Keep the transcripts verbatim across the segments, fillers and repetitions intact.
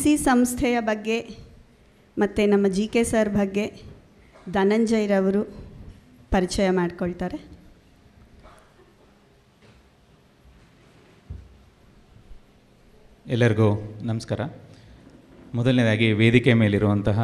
C ಸಂಸ್ಥೆಯ ಬಗ್ಗೆ ಮತ್ತು ನಮ್ಮ ಜಿ ಕೆ ಸರ್ ಬಗ್ಗೆ ಧನಂಜಯರವರು ಪರಿಚಯ ಮಾಡಿಕೊಳ್ತಾರೆ. ಎಲ್ಲರಿಗೂ ನಮಸ್ಕಾರ. ಮೊದಲನೇದಾಗಿ ವೇದಿಕೆ ಮೇಲಿರುವಂತಹ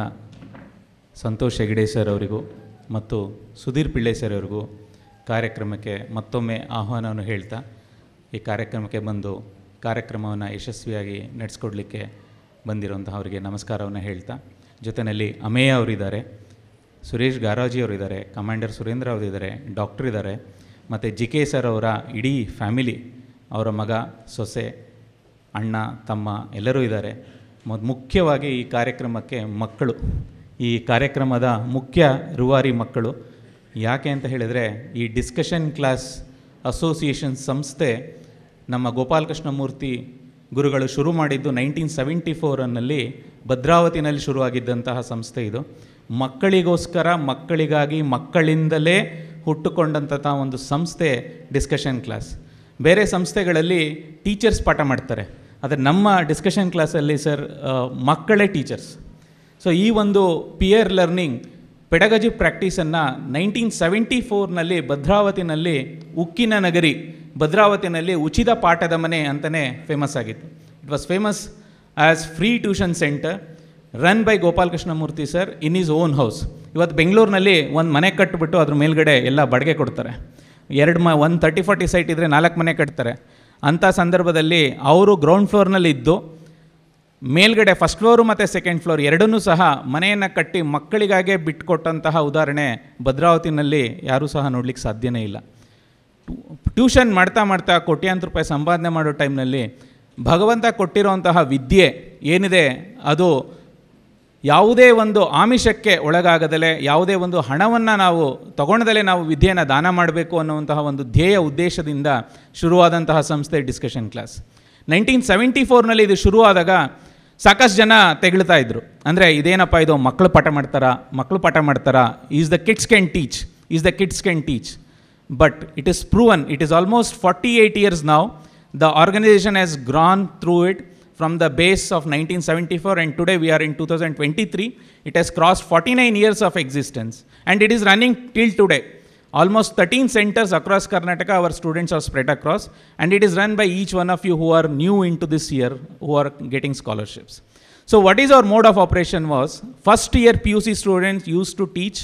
ಸಂತೋಷ್ ಹೆಗಡೆ ಸರ್ ಅವರಿಗೂ ಮತ್ತು ಸುಧೀರ್ ಪಿಳ್ಳೆ ಸರ್ ಅವರಿಗೂ ಕಾರ್ಯಕ್ರಮಕ್ಕೆ ಮತ್ತೊಮ್ಮೆ ಆಹ್ವಾನವನ್ನು ಹೇಳ್ತಾ ಈ ಕಾರ್ಯಕ್ರಮಕ್ಕೆ ಬಂದು ಕಾರ್ಯಕ್ರಮವನ್ನು ಯಶಸ್ವಿಯಾಗಿ ನಡೆಸ್ಕೊಡ್ಲಿಕ್ಕೆ ಬಂದಿರುವಂತಹ ಅವರಿಗೆ ನಮಸ್ಕಾರವನ್ನು ಹೇಳ್ತಾ, ಜೊತೆಯಲ್ಲಿ ಅಮೇಯ ಅವರಿದ್ದಾರೆ, ಸುರೇಶ್ ಗಾರಾಜಿ ಅವರಿದ್ದಾರೆ, ಕಮಾಂಡರ್ ಸುರೇಂದ್ರ ಅವರಿದ್ದಾರೆ, ಡಾಕ್ಟರ್ ಇದ್ದಾರೆ, ಮತ್ತು ಜಿ ಕೆ ಸರ್ ಅವರ ಇಡೀ ಫ್ಯಾಮಿಲಿ, ಅವರ ಮಗ, ಸೊಸೆ, ಅಣ್ಣ, ತಮ್ಮ ಎಲ್ಲರೂ ಇದ್ದಾರೆ. ಮತ್ತು ಮುಖ್ಯವಾಗಿ ಈ ಕಾರ್ಯಕ್ರಮಕ್ಕೆ ಮಕ್ಕಳು, ಈ ಕಾರ್ಯಕ್ರಮದ ಮುಖ್ಯ ರೂವಾರಿ ಮಕ್ಕಳು. ಯಾಕೆ ಅಂತ ಹೇಳಿದರೆ, ಈ ಡಿಸ್ಕಷನ್ ಕ್ಲಾಸ್ ಅಸೋಸಿಯೇಷನ್ ಸಂಸ್ಥೆ ನಮ್ಮ ಗೋಪಾಲಕೃಷ್ಣಮೂರ್ತಿ ಗುರುಗಳು ಶುರು ಮಾಡಿದ್ದು ನೈನ್ಟೀನ್ ಸೆವೆಂಟಿ ಫೋರನ್ನಲ್ಲಿ ಭದ್ರಾವತಿನಲ್ಲಿ ಶುರುವಾಗಿದ್ದಂತಹ ಸಂಸ್ಥೆ ಇದು. ಮಕ್ಕಳಿಗೋಸ್ಕರ, ಮಕ್ಕಳಿಗಾಗಿ, ಮಕ್ಕಳಿಂದಲೇ ಹುಟ್ಟುಕೊಂಡಂತಹ ಒಂದು ಸಂಸ್ಥೆ ಡಿಸ್ಕಷನ್ ಕ್ಲಾಸ್. ಬೇರೆ ಸಂಸ್ಥೆಗಳಲ್ಲಿ ಟೀಚರ್ಸ್ ಪಾಠ ಮಾಡ್ತಾರೆ, ಆದರೆ ನಮ್ಮ ಡಿಸ್ಕಷನ್ ಕ್ಲಾಸಲ್ಲಿ ಸರ್ ಮಕ್ಕಳೇ ಟೀಚರ್ಸ್. ಸೊ ಈ ಒಂದು ಪಿಯರ್ ಲರ್ನಿಂಗ್ ಪೆಡಗಜಿ ಪ್ರಾಕ್ಟೀಸನ್ನು ನೈನ್ಟೀನ್ ಸೆವೆಂಟಿ ಫೋರ್ನಲ್ಲಿ ಭದ್ರಾವತಿನಲ್ಲಿ, ಉಕ್ಕಿನ ನಗರಿ ಭದ್ರಾವತಿನಲ್ಲಿ ಉಚಿತ ಪಾಠದ ಮನೆ ಅಂತಲೇ ಫೇಮಸ್ ಆಗಿತ್ತು. It was famous as free tuition centre run by Gopalakrishnamurthy sir in his own house. ಇವತ್ತು ಬೆಂಗಳೂರಿನಲ್ಲಿ ಒಂದು ಮನೆ ಕಟ್ಟಿಬಿಟ್ಟು ಅದ್ರ ಮೇಲ್ಗಡೆ ಎಲ್ಲ ಬಾಡಿಗೆ ಕೊಡ್ತಾರೆ. ಎರಡು ಮ ಒಂದು ತರ್ಟಿ ಫಾರ್ಟಿ ಸೈಟ್ ಇದ್ದರೆ ನಾಲ್ಕು ಮನೆ ಕಟ್ತಾರೆ. ಅಂಥ ಸಂದರ್ಭದಲ್ಲಿ ಅವರು ಗ್ರೌಂಡ್ ಫ್ಲೋರ್ನಲ್ಲಿ ಇದ್ದು ಮೇಲ್ಗಡೆ ಫಸ್ಟ್ ಫ್ಲೋರು ಮತ್ತು ಸೆಕೆಂಡ್ ಫ್ಲೋರ್ ಎರಡನ್ನೂ ಸಹ ಮನೆಯನ್ನು ಕಟ್ಟಿ ಮಕ್ಕಳಿಗಾಗೇ ಬಿಟ್ಟುಕೊಟ್ಟಂತಹ ಉದಾಹರಣೆ ಭದ್ರಾವತಿನಲ್ಲಿ ಯಾರೂ ಸಹ ನೋಡಲಿಕ್ಕೆ ಸಾಧ್ಯನೇ ಇಲ್ಲ. ಟ್ಯೂಷನ್ ಮಾಡ್ತಾ ಮಾಡ್ತಾ ಕೋಟ್ಯಾಂತರ ರೂಪಾಯಿ ಸಂಪಾದನೆ ಮಾಡೋ ಟೈಮ್ನಲ್ಲಿ ಭಗವಂತ ಕೊಟ್ಟಿರೋಂತಹ ವಿದ್ಯೆ ಏನಿದೆ ಅದು ಯಾವುದೇ ಒಂದು ಆಮಿಷಕ್ಕೆ ಒಳಗಾಗದಲೇ, ಯಾವುದೇ ಒಂದು ಹಣವನ್ನು ನಾವು ತಗೊಳ್ಳದಲೇ ನಾವು ವಿದ್ಯೆಯನ್ನು ದಾನ ಮಾಡಬೇಕು ಅನ್ನುವಂತಹ ಒಂದು ಧ್ಯೇಯ ಉದ್ದೇಶದಿಂದ ಶುರುವಾದಂತಹ ಸಂಸ್ಥೆ ಡಿಸ್ಕಷನ್ ಕ್ಲಾಸ್. ನೈನ್ಟೀನ್ ಸೆವೆಂಟಿ ಫೋರ್ನಲ್ಲಿ ಇದು ಶುರುವಾದಾಗ ಸಾಕಷ್ಟು ಜನ ತೆಗಳ್ತಾ ಇದ್ರು. ಅಂದರೆ ಇದೇನಪ್ಪ ಇದು, ಮಕ್ಕಳು ಪಾಠ ಮಾಡ್ತಾರಾ ಮಕ್ಕಳು ಪಾಠ ಮಾಡ್ತಾರಾ is the kids can teach is the kids can teach but it is proven. It is almost forty eight years now. The organisation has grown through it from the base of nineteen seventy-four, and today we are in two thousand twenty-three. It has crossed forty-nine years of existence and it is running till today. Almost thirteen centers across Karnataka our students are spread across, and it is run by each one of you who are new into this year, who are getting scholarships. So what is our mode of operation was, first year P U C students used to teach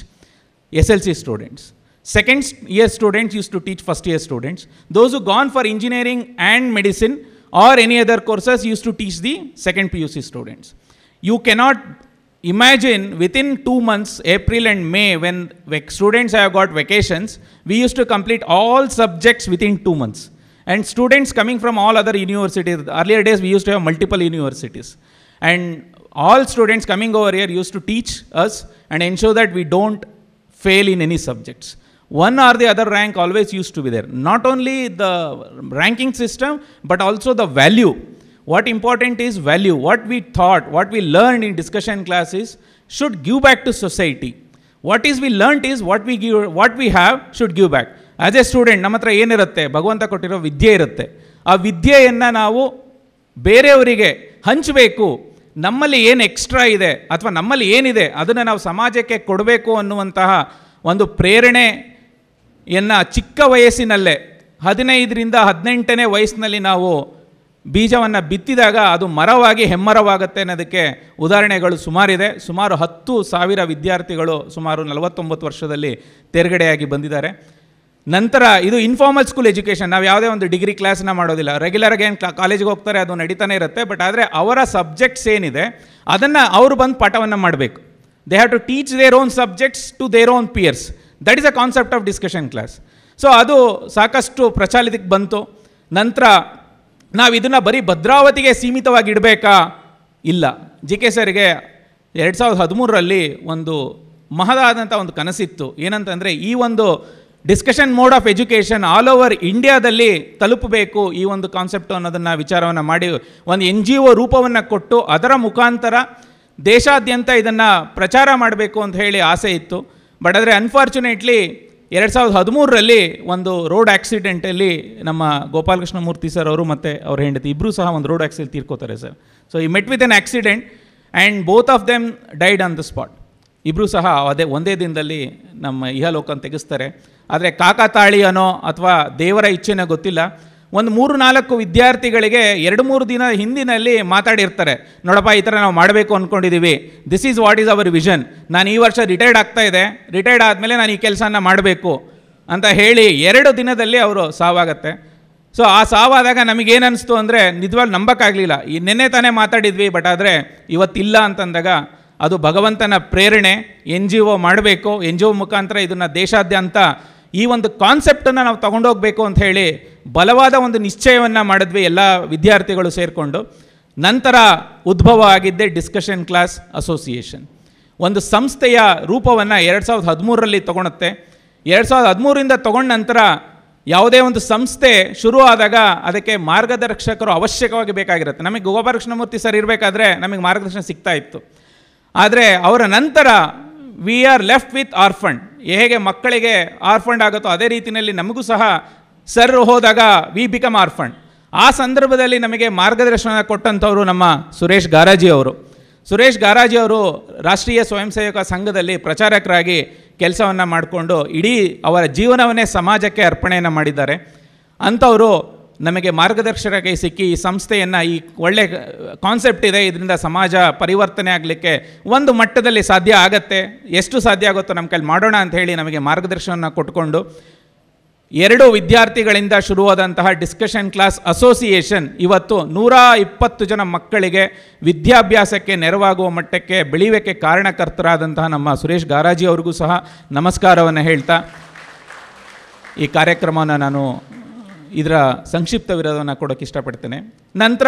S L C students. Second year students used to teach first year students. Those who gone for engineering and medicine or any other courses used to teach the second P U C students. You cannot imagine within two months, April and May, when students have got vacations, we used to complete all subjects within two months. And students coming from all other universities, earlier days we used to have multiple universities. And all students coming over here used to teach us and ensure that we don't fail in any subjects. One or the other rank always used to be there. Not only the ranking system, but also the value. What important is value. What we thought, what we learned in discussion classes should give back to society. What is we learned is what we give, what we have should give back. As a student, ನಮ್ಮ ಹತ್ರ ಏನಿರುತ್ತೆ, ಭಗವಂತ ಕೊಟ್ಟಿರೋ ವಿದ್ಯೆ ಇರುತ್ತೆ. ಆ ವಿದ್ಯೆಯನ್ನು ನಾವು ಬೇರೆಯವರಿಗೆ ಹಂಚಬೇಕು. ನಮ್ಮಲ್ಲಿ ಏನು ಎಕ್ಸ್ಟ್ರಾ ಇದೆ ಅಥವಾ ನಮ್ಮಲ್ಲಿ ಏನಿದೆ ಅದನ್ನು ನಾವು ಸಮಾಜಕ್ಕೆ ಕೊಡಬೇಕು ಅನ್ನುವಂತಹ ಒಂದು ಪ್ರೇರಣೆ ಎನ್ನು ಚಿಕ್ಕ ವಯಸ್ಸಿನಲ್ಲೇ ಹದಿನೈದರಿಂದ ಹದಿನೆಂಟನೇ ವಯಸ್ಸಿನಲ್ಲಿ ನಾವು ಬೀಜವನ್ನು ಬಿತ್ತಿದಾಗ ಅದು ಮರವಾಗಿ ಹೆಮ್ಮರವಾಗುತ್ತೆ ಅನ್ನೋದಕ್ಕೆ ಉದಾಹರಣೆಗಳು ಸುಮಾರಿದೆ. ಸುಮಾರು ಹತ್ತು ಸಾವಿರ ವಿದ್ಯಾರ್ಥಿಗಳು ಸುಮಾರು ನಲವತ್ತೊಂಬತ್ತು ವರ್ಷದಲ್ಲಿ ತೇರ್ಗಡೆಯಾಗಿ ಬಂದಿದ್ದಾರೆ. ನಂತರ ಇದು ಇನ್ಫಾರ್ಮಲ್ ಸ್ಕೂಲ್ ಎಜುಕೇಷನ್. ನಾವು ಯಾವುದೇ ಒಂದು ಡಿಗ್ರಿ ಕ್ಲಾಸ್ನ ಮಾಡೋದಿಲ್ಲ, ರೆಗ್ಯುಲರ್ಗೆ ಏನು ಕಾಲೇಜಿಗೆ ಹೋಗ್ತಾರೆ ಅದು ನಡೀತಾನೆ ಇರುತ್ತೆ. ಬಟ್ ಆದರೆ ಅವರ ಸಬ್ಜೆಕ್ಟ್ಸ್ ಏನಿದೆ ಅದನ್ನು ಅವರು ಬಂದು ಪಾಠವನ್ನು ಮಾಡಬೇಕು. They have to teach their own subjects to their own peers. That is a concept of discussion class. So ಅದು ಸಾಕಷ್ಟು ಪ್ರಚಲಿತಕ್ಕೆ ಬಂತು. ನಂತರ ನಾವು ಇದನ್ನು ಬರೀ ಭದ್ರಾವತಿಗೆ ಸೀಮಿತವಾಗಿ ಇಡಬೇಕಾ? ಇಲ್ಲ. ಜಿ ಕೆ ಸರ್ಗೆ ಎರಡು ಸಾವಿರದ ಹದಿಮೂರರಲ್ಲಿ ಒಂದು ಮಹದಾದಂಥ ಒಂದು ಕನಸಿತ್ತು. ಏನಂತಂದರೆ, ಈ ಒಂದು discussion mode of education all over ಇಂಡಿಯಾದಲ್ಲಿ ತಲುಪಬೇಕು ಈ ಒಂದು ಕಾನ್ಸೆಪ್ಟು ಅನ್ನೋದನ್ನು ವಿಚಾರವನ್ನು ಮಾಡಿ ಒಂದು ಎನ್ ಜಿ ಒ ರೂಪವನ್ನು ಕೊಟ್ಟು ಅದರ ಮುಖಾಂತರ ದೇಶಾದ್ಯಂತ ಇದನ್ನು ಪ್ರಚಾರ ಮಾಡಬೇಕು ಅಂತ ಹೇಳಿ ಆಸೆ ಇತ್ತು. ಬಟ್ ಆದರೆ ಅನ್ಫಾರ್ಚುನೇಟ್ಲಿ ಎರಡು ಸಾವಿರದ ಹದಿಮೂರರಲ್ಲಿ ಒಂದು ರೋಡ್ ಆಕ್ಸಿಡೆಂಟಲ್ಲಿ ನಮ್ಮ ಗೋಪಾಲಕೃಷ್ಣ ಮೂರ್ತಿ ಸರ್ ಅವರು ಮತ್ತು ಅವ್ರ ಹೆಂಡತಿ ಇಬ್ಬರೂ ಸಹ ಒಂದು ರೋಡ್ ಆಕ್ಸಿಡೆಂಟ್ ತೀರ್ಕೋತಾರೆ ಸರ್. ಸೊ ಈ met with an accident and both of them died on the spot. ಇಬ್ಬರೂ ಸಹ ಅದೇ ಒಂದೇ ದಿನದಲ್ಲಿ ನಮ್ಮ ಇಹಲೋಕನ ತೆಗೆಸ್ತಾರೆ. ಆದರೆ ಕಾಕತಾಳಿ ಅನ್ನೋ ಅಥವಾ ದೇವರ ಇಚ್ಛೆನೋ ಗೊತ್ತಿಲ್ಲ, ಒಂದು ಮೂರು ನಾಲ್ಕು ವಿದ್ಯಾರ್ಥಿಗಳಿಗೆ ಎರಡು ಮೂರು ದಿನ ಹಿಂದಿನಲ್ಲಿ ಮಾತಾಡಿರ್ತಾರೆ, ನೋಡಪ್ಪ ಈ ಥರ ನಾವು ಮಾಡಬೇಕು ಅಂದ್ಕೊಂಡಿದ್ದೀವಿ, this is what is our vision, ನಾನು ಈ ವರ್ಷ ರಿಟೈರ್ಡ್ ಆಗ್ತಾ ಇದೆ, ರಿಟೈರ್ಡ್ ಆದಮೇಲೆ ನಾನು ಈ ಕೆಲಸನ ಮಾಡಬೇಕು ಅಂತ ಹೇಳಿ ಎರಡು ದಿನದಲ್ಲಿ ಅವರು ಸಾವಾಗತ್ತೆ. ಸೊ ಆ ಸಾವಾದಾಗ ನಮಗೇನು ಅನ್ನಿಸ್ತು ಅಂದರೆ ನಿಜವಾಗ್ಲೂ ನಂಬಕ್ಕಾಗಲಿಲ್ಲ. ಈ ನೆನ್ನೆ ತಾನೇ ಮಾತಾಡಿದ್ವಿ, ಬಟ್ ಆದರೆ ಇವತ್ತಿಲ್ಲ ಅಂತಂದಾಗ ಅದು ಭಗವಂತನ ಪ್ರೇರಣೆ. ಎನ್ ಜಿ ಒ ಮಾಡಬೇಕು, ಎನ್ ಜಿ ಒ ಮುಖಾಂತರ ಇದನ್ನು ದೇಶಾದ್ಯಂತ ಈ ಒಂದು ಕಾನ್ಸೆಪ್ಟನ್ನು ನಾವು ತೊಗೊಂಡೋಗ್ಬೇಕು ಅಂತ ಹೇಳಿ ಬಲವಾದ ಒಂದು ನಿಶ್ಚಯವನ್ನು ಮಾಡಿದ್ವಿ ಎಲ್ಲ ವಿದ್ಯಾರ್ಥಿಗಳು ಸೇರಿಕೊಂಡು. ನಂತರ ಉದ್ಭವ ಆಗಿದ್ದೇ ಡಿಸ್ಕಷನ್ ಕ್ಲಾಸ್ ಅಸೋಸಿಯೇಷನ್. ಒಂದು ಸಂಸ್ಥೆಯ ರೂಪವನ್ನು ಎರಡು ಸಾವಿರದ ಹದಿಮೂರರಲ್ಲಿ ತೊಗೊಳುತ್ತೆ. ಎರಡು ಸಾವಿರದ ಹದಿಮೂರರಿಂದ ತೊಗೊಂಡ ನಂತರ ಯಾವುದೇ ಒಂದು ಸಂಸ್ಥೆ ಶುರು ಆದಾಗ ಅದಕ್ಕೆ ಮಾರ್ಗದರ್ಶಕರು ಅವಶ್ಯಕವಾಗಿ ಬೇಕಾಗಿರುತ್ತೆ. ನಮಗೆ ಗೋಪಾಲಕೃಷ್ಣಮೂರ್ತಿ ಸರ್ ಇರಬೇಕಾದ್ರೆ ನಮಗೆ ಮಾರ್ಗದರ್ಶನ ಸಿಗ್ತಾ ಇತ್ತು. ಆದರೆ ಅವರ ನಂತರ we are left with orphaned. ಹೇಗೆ ಮಕ್ಕಳಿಗೆ ಆರ್ಫಂಡ್ ಆಗುತ್ತೋ ಅದೇ ರೀತಿಯಲ್ಲಿ ನಮಗೂ ಸಹ ಸರ್ ಹೋದಾಗ ವಿ ಬಿಕಮ್ ಆರ್ಫಂಡ್. ಆ ಸಂದರ್ಭದಲ್ಲಿ ನಮಗೆ ಮಾರ್ಗದರ್ಶನ ಕೊಟ್ಟಂಥವರು ನಮ್ಮ ಸುರೇಶ್ ಗಾರಾಜಿ ಅವರು. ಸುರೇಶ್ ಗಾರಾಜಿ ಅವರು ರಾಷ್ಟ್ರೀಯ ಸ್ವಯಂ ಸೇವಕ ಸಂಘದಲ್ಲಿ ಪ್ರಚಾರಕರಾಗಿ ಕೆಲಸವನ್ನು ಮಾಡಿಕೊಂಡು ಇಡೀ ಅವರ ಜೀವನವನ್ನೇ ಸಮಾಜಕ್ಕೆ ಅರ್ಪಣೆಯನ್ನು ಮಾಡಿದ್ದಾರೆ. ಅಂಥವರು ನಮಗೆ ಮಾರ್ಗದರ್ಶಕರಾಗಿ ಸಿಕ್ಕಿ ಈ ಸಂಸ್ಥೆಯನ್ನು, ಈ ಒಳ್ಳೆ ಕಾನ್ಸೆಪ್ಟ್ ಇದೆ, ಇದರಿಂದ ಸಮಾಜ ಪರಿವರ್ತನೆ ಆಗಲಿಕ್ಕೆ ಒಂದು ಮಟ್ಟದಲ್ಲಿ ಸಾಧ್ಯ ಆಗತ್ತೆ, ಎಷ್ಟು ಸಾಧ್ಯ ಆಗುತ್ತೋ ನಮ್ಮ ಕೈಲಿ ಮಾಡೋಣ ಅಂತ ಹೇಳಿ ನಮಗೆ ಮಾರ್ಗದರ್ಶನ ಕೊಟ್ಕೊಂಡು ಎರಡು ವಿದ್ಯಾರ್ಥಿಗಳಿಂದ ಶುರುವಾದಂತಹ ಡಿಸ್ಕಷನ್ ಕ್ಲಾಸ್ ಅಸೋಸಿಯೇಷನ್ ಇವತ್ತು ನೂರ ಇಪ್ಪತ್ತು ಜನ ಮಕ್ಕಳಿಗೆ ವಿದ್ಯಾಭ್ಯಾಸಕ್ಕೆ ನೆರವಾಗುವ ಮಟ್ಟಕ್ಕೆ ಬೆಳೆಯೋಕ್ಕೆ ಕಾರಣಕರ್ತರಾದಂತಹ ನಮ್ಮ ಸುರೇಶ್ ಗಾರಾಜಿ ಅವ್ರಿಗೂ ಸಹ ನಮಸ್ಕಾರವನ್ನು ಹೇಳ್ತಾ ಈ ಕಾರ್ಯಕ್ರಮವನ್ನು ನಾನು ಇದರ ಸಂಕ್ಷಿಪ್ತ ವಿರೋಧವನ್ನು ಕೊಡೋಕ್ಕೆ ಇಷ್ಟಪಡ್ತೇನೆ. ನಂತರ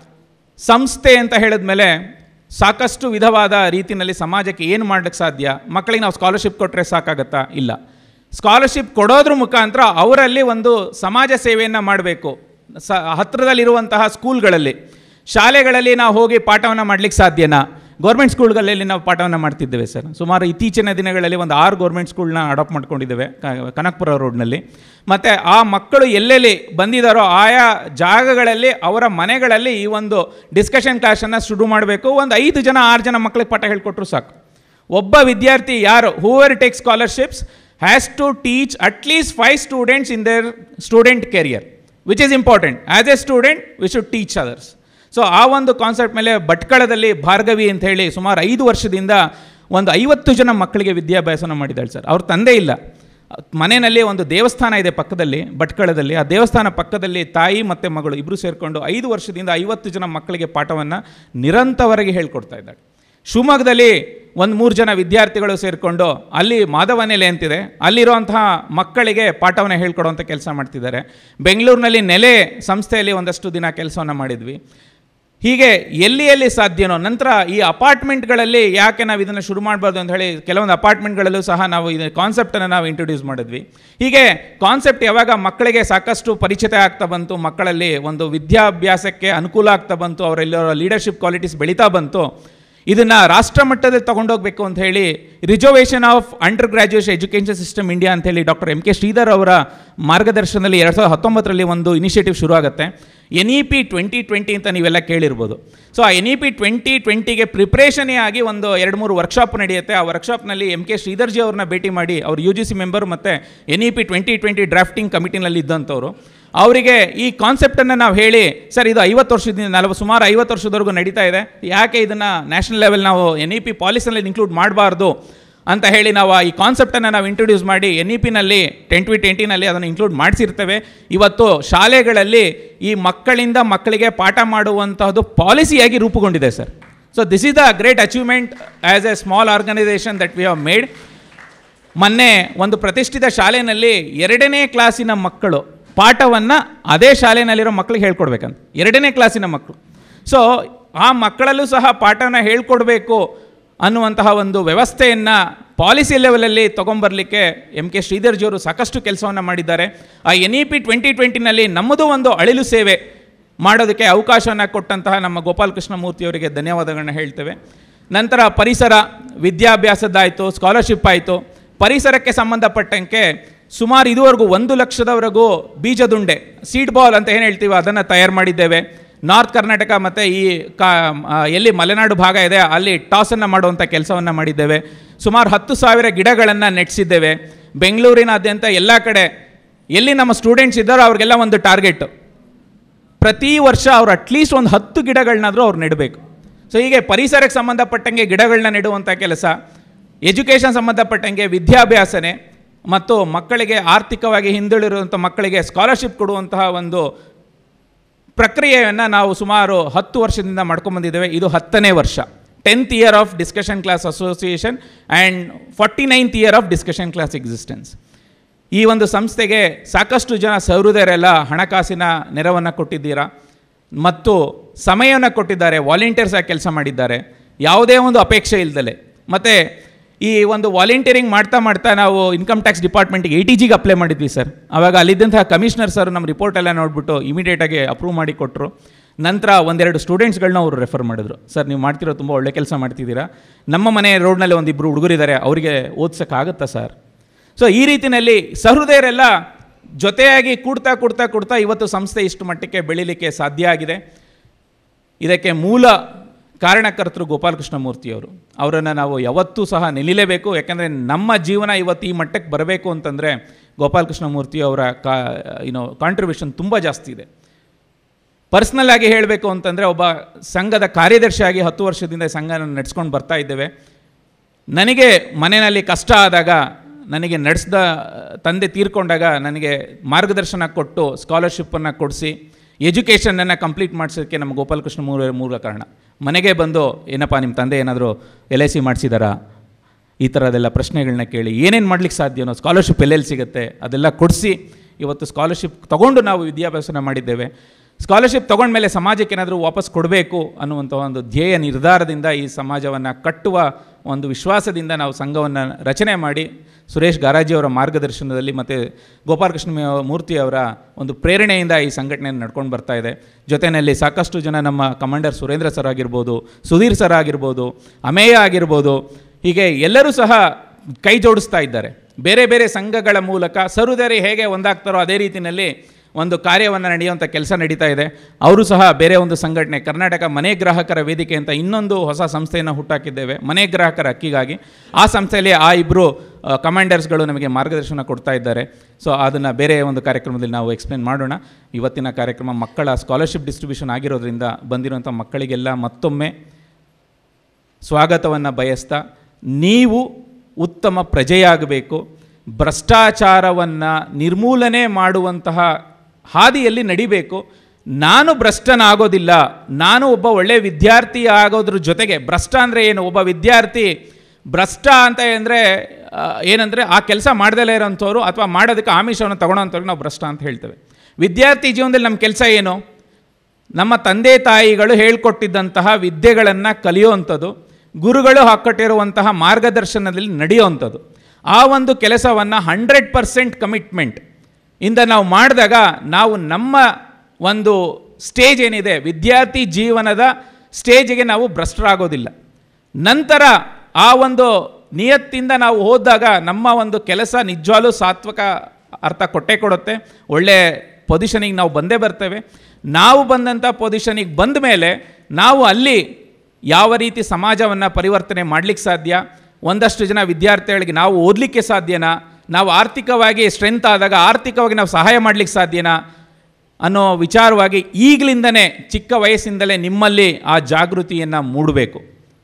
ಸಂಸ್ಥೆ ಅಂತ ಹೇಳಿದ್ಮೇಲೆ ಸಾಕಷ್ಟು ವಿಧವಾದ ರೀತಿಯಲ್ಲಿ ಸಮಾಜಕ್ಕೆ ಏನು ಮಾಡಲಿಕ್ಕೆ ಸಾಧ್ಯ. ಮಕ್ಕಳಿಗೆ ನಾವು ಸ್ಕಾಲರ್ಶಿಪ್ ಕೊಟ್ಟರೆ ಸಾಕಾಗತ್ತಾ? ಇಲ್ಲ. ಸ್ಕಾಲರ್ಶಿಪ್ ಕೊಡೋದ್ರ ಮುಖಾಂತರ ಅವರಲ್ಲಿ ಒಂದು ಸಮಾಜ ಸೇವೆಯನ್ನು ಮಾಡಬೇಕು. ಸ ಹತ್ತಿರದಲ್ಲಿರುವಂತಹ ಸ್ಕೂಲ್ಗಳಲ್ಲಿ, ಶಾಲೆಗಳಲ್ಲಿ ನಾವು ಹೋಗಿ ಪಾಠವನ್ನು ಮಾಡಲಿಕ್ಕೆ ಸಾಧ್ಯನಾ? ಗೌರ್ಮೆಂಟ್ ಸ್ಕೂಲ್ಗಳಲ್ಲಿ ನಾವು ಪಾಠವನ್ನು ಮಾಡ್ತಿದ್ದೇವೆ ಸರ್. ಸುಮಾರು ಇತ್ತೀಚಿನ ದಿನಗಳಲ್ಲಿ ಒಂದು ಆರು ಗೌರ್ಮೆಂಟ್ ಸ್ಕೂಲ್ನ ಅಡಾಪ್ಟ್ ಮಾಡ್ಕೊಂಡಿದ್ದೇವೆ ಕನಕಪುರ ರೋಡ್ನಲ್ಲಿ. ಮತ್ತು ಆ ಮಕ್ಕಳು ಎಲ್ಲೆಲ್ಲಿ ಬಂದಿದ್ದಾರೋ ಆಯಾ ಜಾಗಗಳಲ್ಲಿ ಅವರ ಮನೆಗಳಲ್ಲಿ ಈ ಒಂದು ಡಿಸ್ಕಷನ್ ಕ್ಲಾಸನ್ನು ಶುರು ಮಾಡಬೇಕು. ಒಂದು ಐದು ಜನ ಆರು ಜನ ಮಕ್ಕಳಿಗೆ ಪಾಠ ಹೇಳಿಕೊಟ್ರು ಸಾಕು. ಒಬ್ಬ ವಿದ್ಯಾರ್ಥಿ ಯಾರು whoever take scholarships has to teach at least five students in their student career, which is important. As a student, we should teach others. So ಆ ಒಂದು ಕಾನ್ಸೆಪ್ಟ್ ಮೇಲೆ ಭಟ್ಕಳದಲ್ಲಿ ಭಾರ್ಗವಿ ಅಂತ ಹೇಳಿ ಸುಮಾರು ಐದು ವರ್ಷದಿಂದ ಒಂದು ಐವತ್ತು ಜನ ಮಕ್ಕಳಿಗೆ ವಿದ್ಯಾಭ್ಯಾಸನ ಮಾಡಿದ್ದಾಳೆ ಸರ್. ಅವ್ರ ತಂದೆ ಇಲ್ಲ, ಮನೆಯಲ್ಲಿ ಒಂದು ದೇವಸ್ಥಾನ ಇದೆ ಪಕ್ಕದಲ್ಲಿ ಭಟ್ಕಳದಲ್ಲಿ. ಆ ದೇವಸ್ಥಾನ ಪಕ್ಕದಲ್ಲಿ ತಾಯಿ ಮತ್ತು ಮಗಳು ಇಬ್ಬರು ಸೇರಿಕೊಂಡು ಐದು ವರ್ಷದಿಂದ ಐವತ್ತು ಜನ ಮಕ್ಕಳಿಗೆ ಪಾಠವನ್ನು ನಿರಂತರವಾಗಿ ಹೇಳ್ಕೊಡ್ತಾ ಇದ್ದಾಳೆ. ಶಿವಮೊಗ್ಗದಲ್ಲಿ ಒಂದು ಮೂರು ಜನ ವಿದ್ಯಾರ್ಥಿಗಳು ಸೇರಿಕೊಂಡು ಅಲ್ಲಿ ಮಾಧವನೆಲೆ ಅಂತಿದೆ, ಅಲ್ಲಿರುವಂತಹ ಮಕ್ಕಳಿಗೆ ಪಾಠವನ್ನು ಹೇಳ್ಕೊಡುವಂಥ ಕೆಲಸ ಮಾಡ್ತಿದ್ದಾರೆ. ಬೆಂಗಳೂರಿನಲ್ಲಿ ನೆಲೆ ಸಂಸ್ಥೆಯಲ್ಲಿ ಒಂದಷ್ಟು ದಿನ ಕೆಲಸವನ್ನು ಮಾಡಿದ್ವಿ. ಹೀಗೆ ಎಲ್ಲಿ ಎಲ್ಲಿ ಸಾಧ್ಯನೋ. ನಂತರ ಈ ಅಪಾರ್ಟ್ಮೆಂಟ್ಗಳಲ್ಲಿ ಯಾಕೆ ನಾವು ಇದನ್ನು ಶುರು ಮಾಡಬಾರ್ದು ಅಂತ ಹೇಳಿ ಕೆಲವೊಂದು ಅಪಾರ್ಟ್ಮೆಂಟ್ಗಳಲ್ಲೂ ಸಹ ನಾವು ಇದು ಕಾನ್ಸೆಪ್ಟನ್ನು ನಾವು ಇಂಟ್ರೊಡ್ಯೂಸ್ ಮಾಡಿದ್ವಿ. ಹೀಗೆ ಕಾನ್ಸೆಪ್ಟ್ ಯಾವಾಗ ಮಕ್ಕಳಿಗೆ ಸಾಕಷ್ಟು ಪರಿಚಿತ ಆಗ್ತಾ ಬಂತು, ಮಕ್ಕಳಲ್ಲಿ ಒಂದು ವಿದ್ಯಾಭ್ಯಾಸಕ್ಕೆ ಅನುಕೂಲ ಆಗ್ತಾ ಬಂತು, ಅವರೆಲ್ಲರ ಲೀಡರ್ಶಿಪ್ ಕ್ವಾಲಿಟೀಸ್ ಬೆಳೀತಾ ಬಂತು, ಇದನ್ನು ರಾಷ್ಟ್ರ ಮಟ್ಟದಲ್ಲಿ ತೊಗೊಂಡೋಗ್ಬೇಕು ಅಂತ ಹೇಳಿ reservation of under graduation education system India ಅಂತೇಳಿ ಡಾಕ್ಟರ್ ಎಂ ಕೆ ಶ್ರೀಧರ್ ಅವರ ಮಾರ್ಗದರ್ಶನದಲ್ಲಿ ಎರಡು ಸಾವಿರದ ಹತ್ತೊಂಬತ್ತರಲ್ಲಿ ಒಂದು ಇನಿಷಿಯೇಟಿವ್ ಶುರು ಆಗುತ್ತೆ. N E P twenty twenty ಅಂತ ನೀವೆಲ್ಲ ಕೇಳಿರ್ಬೋದು. ಸೊ ಆ ಎನ್ ಇ ಪಿ ಟ್ವೆಂಟಿ ಟ್ವೆಂಟಿಗೆ ಪ್ರಿಪ್ರೇಷನೇ ಆಗಿ ಒಂದು ಎರಡು ಮೂರು ವರ್ಕ್ಶಾಪ್ ನಡೆಯುತ್ತೆ. ಆ ವರ್ಕ್ಶಾಪ್ನಲ್ಲಿ ಎಂ ಕೆ ಶ್ರೀಧರ್ಜಿ ಅವ್ರನ್ನ ಭೇಟಿ ಮಾಡಿ, ಅವರು ಯು ಜಿ ಸಿ ಮೆಂಬರ್ ಮತ್ತು N E P twenty twenty drafting ಕಮಿಟಿನಲ್ಲಿ ಇದ್ದಂಥವ್ರು. ಅವರಿಗೆ ಈ ಕಾನ್ಸೆಪ್ಟನ್ನು ನಾವು ಹೇಳಿ, ಸರ್ ಇದು ಐವತ್ತು ವರ್ಷದಿಂದ ನಲವತ್ತು ಸುಮಾರು ಐವತ್ತು ವರ್ಷದವರೆಗೂ ನಡೀತಾ ಇದೆ, ಯಾಕೆ ಇದನ್ನು ನ್ಯಾಷನಲ್ ಲೆವೆಲ್ ನಾವು ಎನ್ ಇ ಪಿ ಪಾಲಿಸಿನಲ್ಲಿ ಇನ್ಕ್ಲೂಡ್ ಮಾಡಬಾರ್ದು ಅಂತ ಹೇಳಿ ನಾವು ಈ ಕಾನ್ಸೆಪ್ಟನ್ನು ನಾವು ಇಂಟ್ರೊಡ್ಯೂಸ್ ಮಾಡಿ ಎನ್ ಇ ಪಿನಲ್ಲಿ ಟ್ವೆಂಟಿ ಟ್ವೆಂಟಿನಲ್ಲಿ ಅದನ್ನು ಇನ್ಕ್ಲೂಡ್ ಮಾಡಿಸಿರ್ತೇವೆ. ಇವತ್ತು ಶಾಲೆಗಳಲ್ಲಿ ಈ ಮಕ್ಕಳಿಂದ ಮಕ್ಕಳಿಗೆ ಪಾಠ ಮಾಡುವಂತಹದ್ದು ಪಾಲಿಸಿಯಾಗಿ ರೂಪುಗೊಂಡಿದೆ sir. So this is the great achievement as a small organisation that we have made. ಮೊನ್ನೆ ಒಂದು ಪ್ರತಿಷ್ಠಿತ ಶಾಲೆಯಲ್ಲಿ ಎರಡನೇ ಕ್ಲಾಸಿನ ಮಕ್ಕಳು ಪಾಠವನ್ನು ಅದೇ ಶಾಲೆಯಲ್ಲಿರೋ ಮಕ್ಕಳಿಗೆ ಹೇಳ್ಕೊಡ್ಬೇಕಂತ, ಎರಡನೇ ಕ್ಲಾಸಿನ ಮಕ್ಕಳು. ಸೊ ಆ ಮಕ್ಕಳಲ್ಲೂ ಸಹ ಪಾಠವನ್ನು ಹೇಳ್ಕೊಡ್ಬೇಕು ಅನ್ನುವಂತಹ ಒಂದು ವ್ಯವಸ್ಥೆಯನ್ನು ಪಾಲಿಸಿ ಲೆವೆಲಲ್ಲಿ ತೊಗೊಂಬರಲಿಕ್ಕೆ ಎಂ ಕೆ ಶ್ರೀಧರ್ಜಿಯವರು ಸಾಕಷ್ಟು ಕೆಲಸವನ್ನು ಮಾಡಿದ್ದಾರೆ. ಆ ಎನ್ ಇ ಪಿ ಟ್ವೆಂಟಿ ಟ್ವೆಂಟಿನಲ್ಲಿ ನಮ್ಮದು ಒಂದು ಅಳಿಲು ಸೇವೆ ಮಾಡೋದಕ್ಕೆ ಅವಕಾಶವನ್ನು ಕೊಟ್ಟಂತಹ ನಮ್ಮ ಗೋಪಾಲಕೃಷ್ಣ ಮೂರ್ತಿಯವರಿಗೆ ಧನ್ಯವಾದಗಳನ್ನ ಹೇಳ್ತೇವೆ. ನಂತರ ಪರಿಸರ ವಿದ್ಯಾಭ್ಯಾಸದ್ದಾಯಿತು, ಸ್ಕಾಲರ್ಶಿಪ್ ಆಯಿತು. ಪರಿಸರಕ್ಕೆ ಸಂಬಂಧಪಟ್ಟಂಗೆ ಸುಮಾರು ಇದುವರೆಗೂ ಒಂದು ಲಕ್ಷದವರೆಗೂ ಬೀಜದುಂಡೆ ಸೀಡ್ ಬಾಲ್ ಅಂತ ಏನು ಹೇಳ್ತೀವಿ ಅದನ್ನು ತಯಾರು ಮಾಡಿದ್ದೇವೆ. ನಾರ್ತ್ ಕರ್ನಾಟಕ ಮತ್ತು ಈ ಕಾ ಎಲ್ಲಿ ಮಲೆನಾಡು ಭಾಗ ಇದೆ ಅಲ್ಲಿ ಟಾಸನ್ನು ಮಾಡುವಂಥ ಕೆಲಸವನ್ನು ಮಾಡಿದ್ದೇವೆ. ಸುಮಾರು ಹತ್ತು ಸಾವಿರ ಗಿಡಗಳನ್ನು ನೆಟ್ಸಿದ್ದೇವೆ. ಬೆಂಗಳೂರಿನಾದ್ಯಂತ ಎಲ್ಲ ಕಡೆ ಎಲ್ಲಿ ನಮ್ಮ ಸ್ಟೂಡೆಂಟ್ಸ್ ಇದ್ದಾರೋ ಅವ್ರಿಗೆಲ್ಲ ಒಂದು ಟಾರ್ಗೆಟ್, ಪ್ರತಿ ವರ್ಷ ಅವ್ರು ಅಟ್ಲೀಸ್ಟ್ ಒಂದು ಹತ್ತು ಗಿಡಗಳನ್ನಾದರೂ ಅವ್ರು ನೆಡಬೇಕು. ಸೊ ಹೀಗೆ ಪರಿಸರಕ್ಕೆ ಸಂಬಂಧಪಟ್ಟಂಗೆ ಗಿಡಗಳನ್ನ ನೆಡುವಂಥ ಕೆಲಸ, ಎಜುಕೇಷನ್ ಸಂಬಂಧಪಟ್ಟಂಗೆ ವಿದ್ಯಾಭ್ಯಾಸನೆ ಮತ್ತು ಮಕ್ಕಳಿಗೆ ಆರ್ಥಿಕವಾಗಿ ಹಿಂದುಳಿರುವಂಥ ಮಕ್ಕಳಿಗೆ ಸ್ಕಾಲರ್ಶಿಪ್ ಕೊಡುವಂತಹ ಒಂದು ಪ್ರಕ್ರಿಯೆಯನ್ನು ನಾವು ಸುಮಾರು ಹತ್ತು ವರ್ಷದಿಂದ ಮಾಡ್ಕೊಂಬಂದಿದ್ದೇವೆ. ಇದು ಹತ್ತನೇ ವರ್ಷ, tenth year of discussion class association and forty ninth year of discussion class existence. ಈ ಒಂದು ಸಂಸ್ಥೆಗೆ ಸಾಕಷ್ಟು ಜನ ಸಹೃದಯರೆಲ್ಲ ಹಣಕಾಸಿನ ನೆರವನ್ನು ಕೊಟ್ಟಿದ್ದೀರಾ ಮತ್ತು ಸಮಯವನ್ನು ಕೊಟ್ಟಿದ್ದಾರೆ, ವಾಲಂಟಿಯರ್ಸ್ ಆಗಿ ಕೆಲಸ ಮಾಡಿದ್ದಾರೆ, ಯಾವುದೇ ಒಂದು ಅಪೇಕ್ಷೆ ಇಲ್ದಲೆ. ಮತ್ತು ಈ ಒಂದು ವಾಲಂಟಿಯರಿಂಗ್ ಮಾಡ್ತಾ ಮಾಡ್ತಾ ನಾವು ಇನ್ಕಮ್ ಟ್ಯಾಕ್ಸ್ ಡಿಪಾರ್ಟ್ಮೆಂಟಿಗೆ ಎ ಟಿ ಜಿಗೆ ಅಪ್ಲೈ ಮಾಡಿದ್ವಿ ಸರ್. ಆವಾಗ ಅಲ್ಲಿದ್ದಂತಹ ಕಮಿಷನರ್ ಸರ್ ನಮ್ಮ ರಿಪೋರ್ಟ್ ಎಲ್ಲ ನೋಡಿಬಿಟ್ಟು ಇಮಿಡಿಯೇಟಾಗಿ ಅಪ್ರೂವ್ ಮಾಡಿ ಕೊಟ್ಟರು. ನಂತರ ಒಂದೆರಡು ಸ್ಟೂಡೆಂಟ್ಸ್ಗಳನ್ನ ಅವರು ರೆಫರ್ ಮಾಡಿದ್ರು. ಸರ್ ನೀವು ಮಾಡ್ತಿರೋ ತುಂಬ ಒಳ್ಳೆ ಕೆಲಸ ಮಾಡ್ತಿದ್ದೀರಾ, ನಮ್ಮ ಮನೆ ರೋಡ್ನಲ್ಲಿ ಒಂದಿಬ್ಬರು ಹುಡುಗರಿದ್ದಾರೆ, ಅವರಿಗೆ ಓದ್ಸೋಕ್ಕಾಗುತ್ತಾ ಸರ್? ಸೊ ಈ ರೀತಿಯಲ್ಲಿ ಸಹೃದಯರೆಲ್ಲ ಜೊತೆಯಾಗಿ ಕೂಡ್ತಾ ಕೂಡ್ತಾ ಕೂಡ್ತಾ ಇವತ್ತು ಸಂಸ್ಥೆ ಇಷ್ಟು ಮಟ್ಟಕ್ಕೆ ಬೆಳೀಲಿಕ್ಕೆ ಸಾಧ್ಯ ಆಗಿದೆ. ಇದಕ್ಕೆ ಮೂಲ ಕಾರಣಕರ್ತರು ಗೋಪಾಲಕೃಷ್ಣ ಮೂರ್ತಿಯವರು. ಅವರನ್ನು ನಾವು ಯಾವತ್ತೂ ಸಹ ನಿಲ್ಲಿಲೇಬೇಕು. ಯಾಕೆಂದರೆ ನಮ್ಮ ಜೀವನ ಇವತ್ತು ಈ ಮಟ್ಟಕ್ಕೆ ಬರಬೇಕು ಅಂತಂದರೆ ಗೋಪಾಲಕೃಷ್ಣ ಮೂರ್ತಿಯವರ ಕಾ ಏನೋ ಕಾಂಟ್ರಿಬ್ಯೂಷನ್ ತುಂಬ ಜಾಸ್ತಿ ಇದೆ. ಪರ್ಸ್ನಲ್ ಆಗಿ ಹೇಳಬೇಕು ಅಂತಂದರೆ ಒಬ್ಬ ಸಂಘದ ಕಾರ್ಯದರ್ಶಿಯಾಗಿ ಹತ್ತು ವರ್ಷದಿಂದ ಸಂಘನ ನಡೆಸ್ಕೊಂಡು ಬರ್ತಾ ಇದ್ದೇವೆ. ನನಗೆ ಮನೆಯಲ್ಲಿ ಕಷ್ಟ ಆದಾಗ, ನನಗೆ ನಡೆಸಿದ ತಂದೆ ತೀರ್ಕೊಂಡಾಗ ನನಗೆ ಮಾರ್ಗದರ್ಶನ ಕೊಟ್ಟು ಸ್ಕಾಲರ್ಶಿಪ್ಪನ್ನು ಕೊಡಿಸಿ ಎಜುಕೇಷನನ್ನು ಕಂಪ್ಲೀಟ್ ಮಾಡಿಸೋಕ್ಕೆ ನಮ್ಮ ಗೋಪಾಲಕೃಷ್ಣ ಮೂಲ ಮೂಲ ಕಾರಣ. ಮನೆಗೆ ಬಂದು ಏನಪ್ಪ ನಿಮ್ಮ ತಂದೆ ಏನಾದರೂ ಎಲ್ ಐ ಸಿ ಮಾಡಿಸಿದಾರಾ, ಈ ಥರದೆಲ್ಲ ಪ್ರಶ್ನೆಗಳನ್ನ ಕೇಳಿ ಏನೇನು ಮಾಡ್ಲಿಕ್ಕೆ ಸಾಧ್ಯನೋ, ಸ್ಕಾಲರ್ಶಿಪ್ ಎಲ್ಲೆಲ್ಲಿ ಸಿಗುತ್ತೆ ಅದೆಲ್ಲ ಕೊಡಿಸಿ ಇವತ್ತು ಸ್ಕಾಲರ್ಶಿಪ್ ತೊಗೊಂಡು ನಾವು ವಿದ್ಯಾಭ್ಯಾಸನ ಮಾಡಿದ್ದೇವೆ. ಸ್ಕಾಲರ್ಶಿಪ್ ತೊಗೊಂಡ್ಮೇಲೆ ಸಮಾಜಕ್ಕೆ ಏನಾದರೂ ವಾಪಸ್ ಕೊಡಬೇಕು ಅನ್ನುವಂಥ ಒಂದು ಧ್ಯೇಯ ನಿರ್ಧಾರದಿಂದ ಈ ಸಮಾಜವನ್ನು ಕಟ್ಟುವ ಒಂದು ವಿಶ್ವಾಸದಿಂದ ನಾವು ಸಂಘವನ್ನು ರಚನೆ ಮಾಡಿ ಸುರೇಶ್ ಗಾರಾಜಿಯವರ ಮಾರ್ಗದರ್ಶನದಲ್ಲಿ ಮತ್ತು ಗೋಪಾಲಕೃಷ್ಣ ಮೂರ್ತಿಯವರ ಒಂದು ಪ್ರೇರಣೆಯಿಂದ ಈ ಸಂಘಟನೆಯನ್ನು ನಡ್ಕೊಂಡು ಬರ್ತಾ ಇದೆ. ಜೊತೆಯಲ್ಲಿ ಸಾಕಷ್ಟು ಜನ ನಮ್ಮ ಕಮಾಂಡರ್ ಸುರೇಂದ್ರ ಸರ್ ಆಗಿರ್ಬೋದು, ಸುಧೀರ್ ಸರ್ ಆಗಿರ್ಬೋದು, ಅಮೇಯ ಆಗಿರ್ಬೋದು, ಹೀಗೆ ಎಲ್ಲರೂ ಸಹ ಕೈ ಜೋಡಿಸ್ತಾ ಇದ್ದಾರೆ. ಬೇರೆ ಬೇರೆ ಸಂಘಗಳ ಮೂಲಕ ಸಹೃದಯರು ಹೇಗೆ ಒಂದಾಗ್ತಾರೋ ಅದೇ ರೀತಿಯಲ್ಲಿ ಒಂದು ಕಾರ್ಯವನ್ನು ನಡೆಯುವಂಥ ಕೆಲಸ ನಡೀತಾ ಇದೆ. ಅವರು ಸಹ ಬೇರೆ ಒಂದು ಸಂಘಟನೆ ಕರ್ನಾಟಕ ಮನೆ ಗ್ರಾಹಕರ ವೇದಿಕೆ ಅಂತ ಇನ್ನೊಂದು ಹೊಸ ಸಂಸ್ಥೆಯನ್ನು ಹುಟ್ಟಾಕಿದ್ದೇವೆ, ಮನೆ ಗ್ರಾಹಕರ ಹಕ್ಕಿಗಾಗಿ. ಆ ಸಂಸ್ಥೆಯಲ್ಲಿ ಆ ಇಬ್ಬರು ಕಮಾಂಡರ್ಸ್ಗಳು ನಮಗೆ ಮಾರ್ಗದರ್ಶನ ಕೊಡ್ತಾ ಇದ್ದಾರೆ. ಸೊ ಅದನ್ನು ಬೇರೆ ಒಂದು ಕಾರ್ಯಕ್ರಮದಲ್ಲಿ ನಾವು ಎಕ್ಸ್ಪ್ಲೇನ್ ಮಾಡೋಣ. ಇವತ್ತಿನ ಕಾರ್ಯಕ್ರಮ ಮಕ್ಕಳ ಸ್ಕಾಲರ್ಶಿಪ್ ಡಿಸ್ಟ್ರಿಬ್ಯೂಷನ್ ಆಗಿರೋದ್ರಿಂದ ಬಂದಿರುವಂಥ ಮಕ್ಕಳಿಗೆಲ್ಲ ಮತ್ತೊಮ್ಮೆ ಸ್ವಾಗತವನ್ನು ಬಯಸ್ತಾ, ನೀವು ಉತ್ತಮ ಪ್ರಜೆಯಾಗಬೇಕು, ಭ್ರಷ್ಟಾಚಾರವನ್ನು ನಿರ್ಮೂಲನೆ ಮಾಡುವಂತಹ ಹಾದಿಯಲ್ಲಿ ನಡಿಬೇಕು. ನಾನು ಭ್ರಷ್ಟನಾಗೋದಿಲ್ಲ, ನಾನು ಒಬ್ಬ ಒಳ್ಳೆಯ ವಿದ್ಯಾರ್ಥಿ ಆಗೋದ್ರ ಜೊತೆಗೆ, ಭ್ರಷ್ಟ ಅಂದರೆ ಏನು, ಒಬ್ಬ ವಿದ್ಯಾರ್ಥಿ ಭ್ರಷ್ಟ ಅಂತ ಅಂದರೆ ಏನಂದರೆ ಆ ಕೆಲಸ ಮಾಡ್ದಲೇ ಇರೋಂಥವ್ರು ಅಥವಾ ಮಾಡೋದಕ್ಕೆ ಆಮಿಷವನ್ನು ತಗೊಳ್ಳೋಂಥವ್ರಿಗೆ ನಾವು ಭ್ರಷ್ಟ ಅಂತ ಹೇಳ್ತೇವೆ. ವಿದ್ಯಾರ್ಥಿ ಜೀವನದಲ್ಲಿ ನಮ್ಮ ಕೆಲಸ ಏನು, ನಮ್ಮ ತಂದೆ ತಾಯಿಗಳು ಹೇಳ್ಕೊಟ್ಟಿದ್ದಂತಹ ವಿದ್ಯೆಗಳನ್ನು ಕಲಿಯುವಂಥದ್ದು, ಗುರುಗಳು ಹಾಕ್ಕೊಟ್ಟಿರುವಂತಹ ಮಾರ್ಗದರ್ಶನದಲ್ಲಿ ನಡೆಯುವಂಥದ್ದು. ಆ ಒಂದು ಕೆಲಸವನ್ನು ಹಂಡ್ರೆಡ್ ಪರ್ಸೆಂಟ್ ಕಮಿಟ್ಮೆಂಟ್ ಇಂದ ನಾವು ಮಾಡಿದಾಗ ನಾವು ನಮ್ಮ ಒಂದು ಸ್ಟೇಜ್ ಏನಿದೆ ವಿದ್ಯಾರ್ಥಿ ಜೀವನದ ಸ್ಟೇಜಿಗೆ ನಾವು ಭ್ರಷ್ಟರಾಗೋದಿಲ್ಲ. ನಂತರ ಆ ಒಂದು ನಿಯತ್ತಿಂದ ನಾವು ಹೋದಾಗ ನಮ್ಮ ಒಂದು ಕೆಲಸ ನಿಜವಾಗ್ಲೂ ಸಾತ್ವಿಕ ಅರ್ಥ ಕೊಟ್ಟೇ ಕೊಡುತ್ತೆ. ಒಳ್ಳೆ ಪೊಸಿಷನಿಗೆ ನಾವು ಬಂದೇ ಬರ್ತೇವೆ. ನಾವು ಬಂದಂಥ ಪೊಸಿಷನಿಗೆ ಬಂದ ಮೇಲೆ ನಾವು ಅಲ್ಲಿ ಯಾವ ರೀತಿ ಸಮಾಜವನ್ನು ಪರಿವರ್ತನೆ ಮಾಡಲಿಕ್ಕೆ ಸಾಧ್ಯ, ಒಂದಷ್ಟು ಜನ ವಿದ್ಯಾರ್ಥಿಗಳಿಗೆ ನಾವು ಓದಲಿಕ್ಕೆ ಸಾಧ್ಯನಾ, ನಾವು ಆರ್ಥಿಕವಾಗಿ ಸ್ಟ್ರೆಂತ್ ಆದಾಗ ಆರ್ಥಿಕವಾಗಿ ನಾವು ಸಹಾಯ ಮಾಡಲಿಕ್ಕೆ ಸಾಧ್ಯನಾ ಅನ್ನೋ ವಿಚಾರವಾಗಿ ಈಗಲಿಂದನೇ ಚಿಕ್ಕ ವಯಸ್ಸಿಂದಲೇ ನಿಮ್ಮಲ್ಲಿ ಆ ಜಾಗೃತಿಯನ್ನು ಮೂಡಬೇಕು.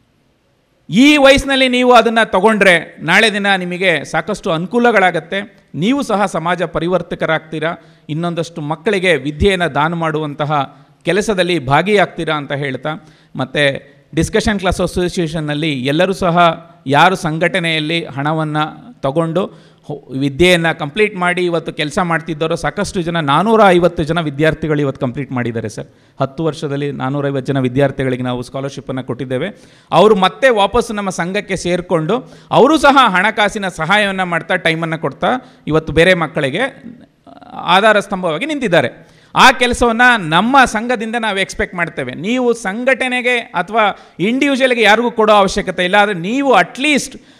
ಈ ವಯಸ್ಸಿನಲ್ಲಿ ನೀವು ಅದನ್ನು ತಗೊಂಡ್ರೆ ನಾಳೆ ದಿನ ನಿಮಗೆ ಸಾಕಷ್ಟು ಅನುಕೂಲಗಳಾಗತ್ತೆ. ನೀವು ಸಹ ಸಮಾಜ ಪರಿವರ್ತಕರಾಗ್ತೀರಾ, ಇನ್ನೊಂದಷ್ಟು ಮಕ್ಕಳಿಗೆ ವಿದ್ಯೆಯನ್ನು ದಾನ ಮಾಡುವಂತಹ ಕೆಲಸದಲ್ಲಿ ಭಾಗಿಯಾಗ್ತೀರಾ ಅಂತ ಹೇಳ್ತಾ, ಮತ್ತು ಡಿಸ್ಕಷನ್ ಕ್ಲಾಸ್ ಅಸೋಸಿಯೇಷನ್ನಲ್ಲಿ ಎಲ್ಲರೂ ಸಹ ಯಾರು ಸಂಘಟನೆಯಲ್ಲಿ ಹಣವನ್ನು ತಗೊಂಡು ವಿದ್ಯೆಯನ್ನು ಕಂಪ್ಲೀಟ್ ಮಾಡಿ ಇವತ್ತು ಕೆಲಸ ಮಾಡ್ತಿದ್ದವರು ಸಾಕಷ್ಟು ಜನ, ನಾನ್ನೂರ ಐವತ್ತು ಜನ ವಿದ್ಯಾರ್ಥಿಗಳು ಇವತ್ತು ಕಂಪ್ಲೀಟ್ ಮಾಡಿದ್ದಾರೆ ಸರ್. ಹತ್ತು ವರ್ಷದಲ್ಲಿ ನಾನ್ನೂರೈವತ್ತು ಜನ ವಿದ್ಯಾರ್ಥಿಗಳಿಗೆ ನಾವು ಸ್ಕಾಲರ್ಶಿಪ್ಪನ್ನು ಕೊಟ್ಟಿದ್ದೇವೆ. ಅವರು ಮತ್ತೆ ವಾಪಸ್ಸು ನಮ್ಮ ಸಂಘಕ್ಕೆ ಸೇರಿಕೊಂಡು ಅವರು ಸಹ ಹಣಕಾಸಿನ ಸಹಾಯವನ್ನು ಮಾಡ್ತಾ ಟೈಮನ್ನು ಕೊಡ್ತಾ ಇವತ್ತು ಬೇರೆ ಮಕ್ಕಳಿಗೆ ಆಧಾರ ಸ್ತಂಭವಾಗಿ ನಿಂತಿದ್ದಾರೆ. ಆ ಕೆಲಸವನ್ನು ನಮ್ಮ ಸಂಘದಿಂದ ನಾವು ಎಕ್ಸ್ಪೆಕ್ಟ್ ಮಾಡ್ತೇವೆ. ನೀವು ಸಂಘಟನೆಗೆ ಅಥವಾ ಇಂಡಿವಿಜುವಲ್ಗೆ ಯಾರಿಗೂ ಕೊಡೋ ಅವಶ್ಯಕತೆ ಇಲ್ಲ, ಆದರೆ ನೀವು ಅಟ್ಲೀಸ್ಟ್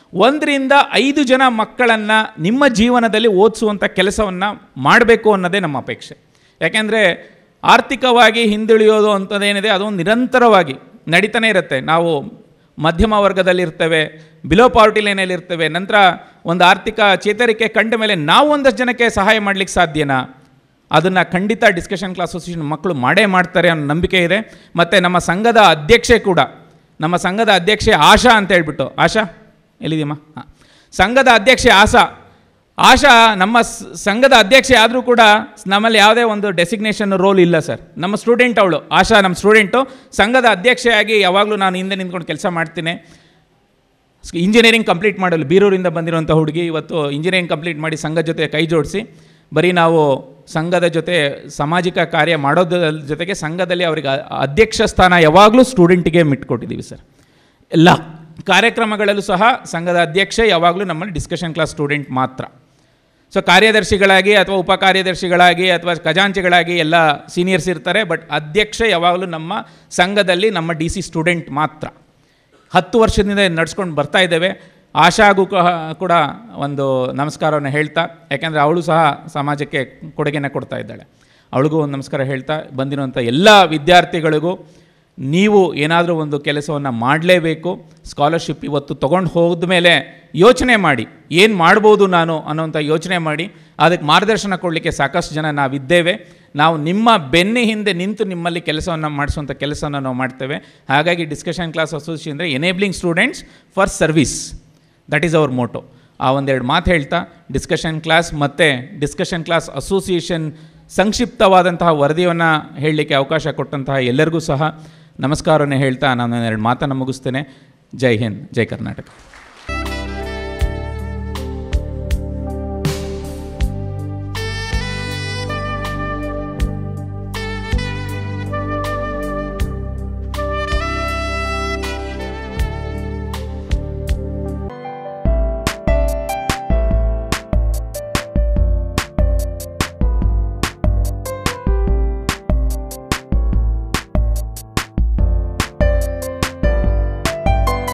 ಒಂದರಿಂದ ಐದು ಜನ ಮಕ್ಕಳನ್ನು ನಿಮ್ಮ ಜೀವನದಲ್ಲಿ ಓದಿಸುವಂಥ ಕೆಲಸವನ್ನು ಮಾಡಬೇಕು ಅನ್ನೋದೇ ನಮ್ಮ ಅಪೇಕ್ಷೆ. ಯಾಕೆಂದರೆ ಆರ್ಥಿಕವಾಗಿ ಹಿಂದುಳಿಯೋದು ಅಂಥದ್ದೇನಿದೆ ಅದೊಂದು ನಿರಂತರವಾಗಿ ನಡೀತಾನೆ ಇರುತ್ತೆ. ನಾವು ಮಧ್ಯಮ ವರ್ಗದಲ್ಲಿರ್ತೇವೆ, ಬಿಲೋ ಪಾವರ್ಟಿ ಲೈನಲ್ಲಿರ್ತೇವೆ. ನಂತರ ಒಂದು ಆರ್ಥಿಕ ಚೇತರಿಕೆ ಕಂಡ ಮೇಲೆ ನಾವು ಒಂದಷ್ಟು ಜನಕ್ಕೆ ಸಹಾಯ ಮಾಡಲಿಕ್ಕೆ ಸಾಧ್ಯನಾ? ಅದನ್ನು ಖಂಡಿತ ಡಿಸ್ಕಷನ್ ಕ್ಲಾಸ್ ಅಸೋಸಿಯೇಷನ್ ಮಕ್ಕಳು ಮಾಡೇ ಮಾಡ್ತಾರೆ ಅನ್ನೋ ನಂಬಿಕೆ ಇದೆ. ಮತ್ತು ನಮ್ಮ ಸಂಘದ ಅಧ್ಯಕ್ಷೆ ಕೂಡ, ನಮ್ಮ ಸಂಘದ ಅಧ್ಯಕ್ಷೆ ಆಶಾ ಅಂತ ಹೇಳ್ಬಿಟ್ಟು, ಆಶಾ ಎಲ್ಲಿದ್ದೀಮ್ಮ? ಹಾಂ, ಸಂಘದ ಅಧ್ಯಕ್ಷೆ ಆಶಾ ಆಶಾ ನಮ್ಮ ಸಂಘದ ಅಧ್ಯಕ್ಷೆ ಆದರೂ ಕೂಡ ನಮ್ಮಲ್ಲಿ ಯಾವುದೇ ಒಂದು ಡೆಸಿಗ್ನೇಷನ್ ರೋಲ್ ಇಲ್ಲ ಸರ್. ನಮ್ಮ ಸ್ಟೂಡೆಂಟ್ ಅವಳು ಆಶಾ, ನಮ್ಮ ಸ್ಟೂಡೆಂಟು. ಸಂಘದ ಅಧ್ಯಕ್ಷೆಯಾಗಿ ಯಾವಾಗಲೂ ನಾನು ಹಿಂದೆ ನಿಂತ್ಕೊಂಡು ಕೆಲಸ ಮಾಡ್ತೀನಿ. ಇಂಜಿನಿಯರಿಂಗ್ ಕಂಪ್ಲೀಟ್ ಮಾಡಲು ಬೀರೂರಿಂದ ಬಂದಿರುವಂಥ ಹುಡುಗಿ ಇವತ್ತು ಇಂಜಿನಿಯರಿಂಗ್ ಕಂಪ್ಲೀಟ್ ಮಾಡಿ ಸಂಘದ ಜೊತೆ ಕೈ ಜೋಡಿಸಿ ಬರೀ ನಾವು ಸಂಘದ ಜೊತೆ ಸಾಮಾಜಿಕ ಕಾರ್ಯ ಮಾಡೋದ್ರ ಜೊತೆಗೆ ಸಂಘದಲ್ಲಿ ಅವರಿಗೆ ಅಧ್ಯಕ್ಷ ಸ್ಥಾನ ಯಾವಾಗಲೂ ಸ್ಟೂಡೆಂಟಿಗೆ ಮಿಟ್ಕೊಟ್ಟಿದ್ದೀವಿ ಸರ್. ಎಲ್ಲ ಕಾರ್ಯಕ್ರಮಗಳಲ್ಲೂ ಸಹ ಸಂಘದ ಅಧ್ಯಕ್ಷೆ ಯಾವಾಗಲೂ ನಮ್ಮಲ್ಲಿ ಡಿಸ್ಕಷನ್ ಕ್ಲಾಸ್ ಸ್ಟೂಡೆಂಟ್ ಮಾತ್ರ. ಸೊ ಕಾರ್ಯದರ್ಶಿಗಳಾಗಿ ಅಥವಾ ಉಪಕಾರ್ಯದರ್ಶಿಗಳಾಗಿ ಅಥವಾ ಖಜಾಂಚಿಗಳಾಗಿ ಎಲ್ಲ ಸೀನಿಯರ್ಸ್ ಇರ್ತಾರೆ, ಬಟ್ ಅಧ್ಯಕ್ಷ ಯಾವಾಗಲೂ ನಮ್ಮ ಸಂಘದಲ್ಲಿ ನಮ್ಮ ಡಿ ಸಿ ಸ್ಟೂಡೆಂಟ್ ಮಾತ್ರ. ಹತ್ತು ವರ್ಷದಿಂದ ನಡ್ಸ್ಕೊಂಡು ಬರ್ತಾ ಇದ್ದೇವೆ. ಆಶಾಗೂ ಕೂಡ ಒಂದು ನಮಸ್ಕಾರವನ್ನು ಹೇಳ್ತಾ, ಯಾಕೆಂದರೆ ಅವಳು ಸಹ ಸಮಾಜಕ್ಕೆ ಕೊಡುಗೆನ ಕೊಡ್ತಾ ಇದ್ದಾಳೆ, ಅವಳಿಗೂ ಒಂದು ನಮಸ್ಕಾರ ಹೇಳ್ತಾ, ಬಂದಿರುವಂಥ ಎಲ್ಲ ವಿದ್ಯಾರ್ಥಿಗಳಿಗೂ ನೀವು ಏನಾದರೂ ಒಂದು ಕೆಲಸವನ್ನು ಮಾಡಲೇಬೇಕು. ಸ್ಕಾಲರ್ಶಿಪ್ ಇವತ್ತು ತೊಗೊಂಡು ಹೋದ ಮೇಲೆ ಯೋಚನೆ ಮಾಡಿ ಏನು ಮಾಡ್ಬೋದು ನಾನು ಅನ್ನೋಂಥ ಯೋಚನೆ ಮಾಡಿ ಅದಕ್ಕೆ ಮಾರ್ಗದರ್ಶನ ಕೊಡಲಿಕ್ಕೆ ಸಾಕಷ್ಟು ಜನ ನಾವಿದ್ದೇವೆ. ನಾವು ನಿಮ್ಮ ಬೆನ್ನಿ ಹಿಂದೆ ನಿಂತು ನಿಮ್ಮಲ್ಲಿ ಕೆಲಸವನ್ನು ಮಾಡಿಸುವಂಥ ಕೆಲಸವನ್ನು ನಾವು ಮಾಡ್ತೇವೆ. ಹಾಗಾಗಿ ಡಿಸ್ಕಷನ್ ಕ್ಲಾಸ್ ಅಸೋಸಿಯೇಷನ್ ಅಂದರೆ enabling students for service, that is our motto. ಆ ಒಂದೆರಡು ಮಾತು ಹೇಳ್ತಾ ಡಿಸ್ಕಷನ್ ಕ್ಲಾಸ್ ಮತ್ತು ಡಿಸ್ಕಷನ್ ಕ್ಲಾಸ್ ಅಸೋಸಿಯೇಷನ್ ಸಂಕ್ಷಿಪ್ತವಾದಂತಹ ವರದಿಯನ್ನು ಹೇಳಲಿಕ್ಕೆ ಅವಕಾಶ ಕೊಟ್ಟಂತಹ ಎಲ್ಲರಿಗೂ ಸಹ ನಮಸ್ಕಾರವನ್ನು ಹೇಳ್ತಾ ನಾನು ಎರಡು ಮಾತನ್ನು ಮುಗಿಸ್ತೇನೆ. ಜೈ ಹಿಂದ್, ಜೈ ಕರ್ನಾಟಕ.